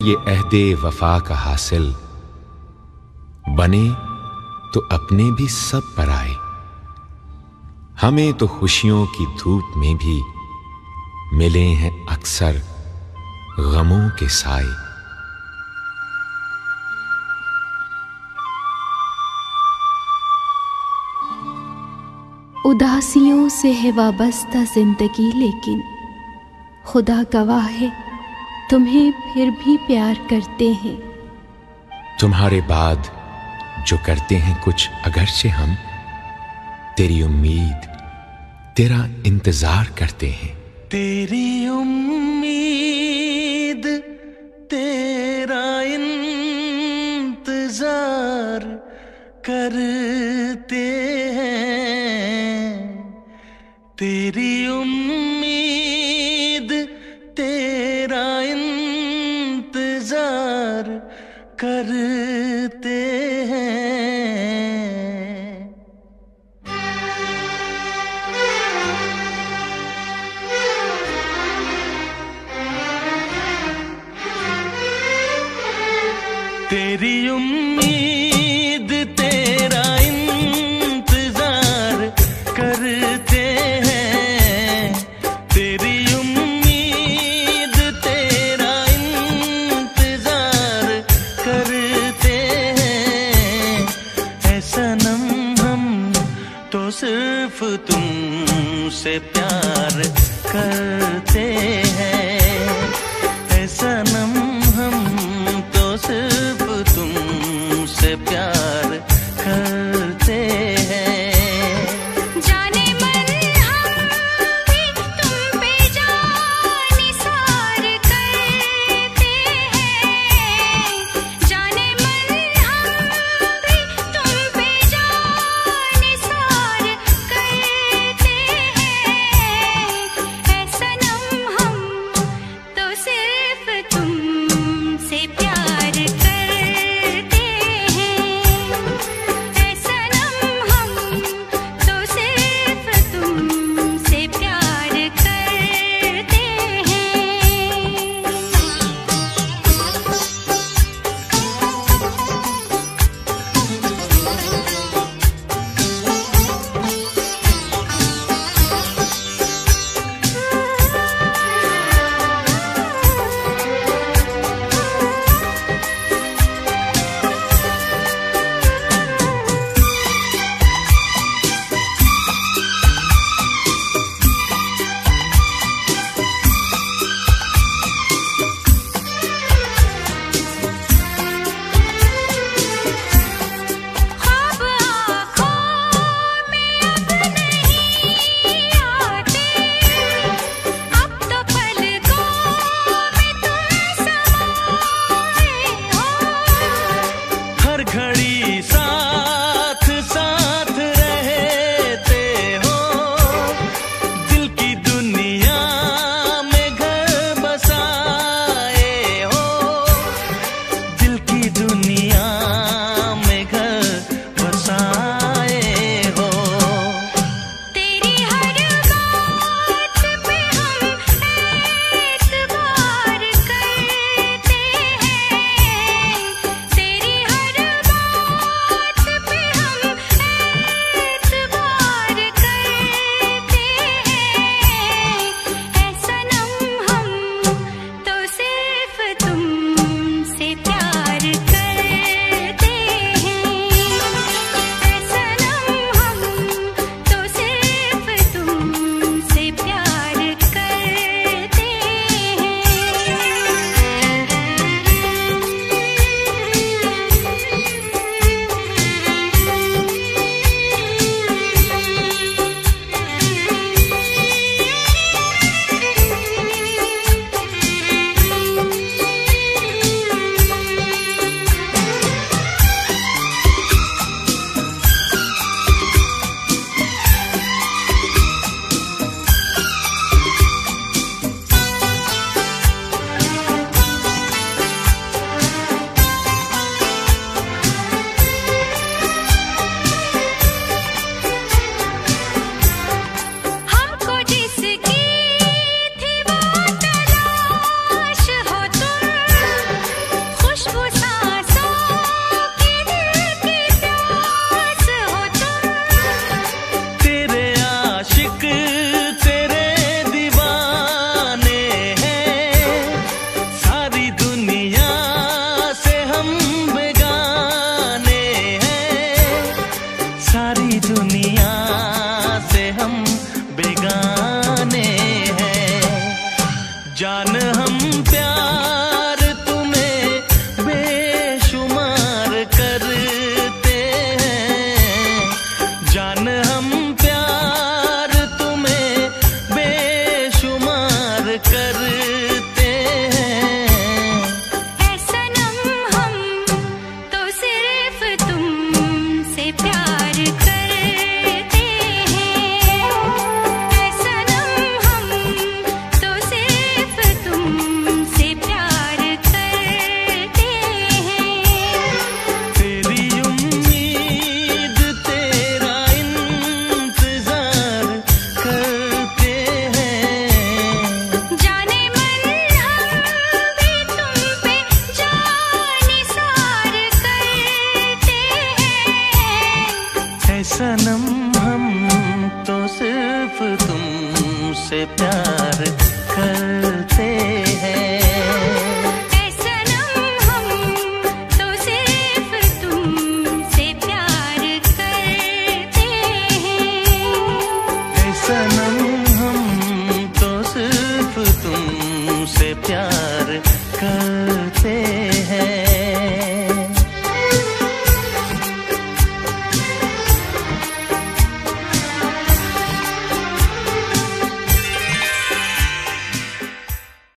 ये अहदे वफा का हासिल, बने तो अपने भी सब पराए। हमें तो खुशियों की धूप में भी मिले हैं अक्सर गमों के साए। उदासियों से है वाबस्ता जिंदगी, लेकिन खुदा गवाह है तुम्हें फिर भी प्यार करते हैं। तुम्हारे बाद जो करते हैं कुछ अगरचे हम, तेरी उम्मीद तेरा इंतजार करते हैं। तेरी उम्मीद तेरा इंतजार करते हैं। तेरी उम्मीद तेरा इंतजार करते हैं। तेरी उम्मीद तेरा इंतजार करते हैं। तेरी उम्मीद तेरा इंतजार करते हैं। ऐ सनम हम तो सिर्फ तुमसे प्यार करते हैं। ऐ सनम हम तो सिर्फ तुमसे प्यार करते हैं। जाने मन हम भी तुम पे जान निसार करते हैं। जाने मन हम भी तुम पे जान निसार करते हैं। ऐ सनम हम तो सिर्फ तुमसे प्यार करते हैं। प्यार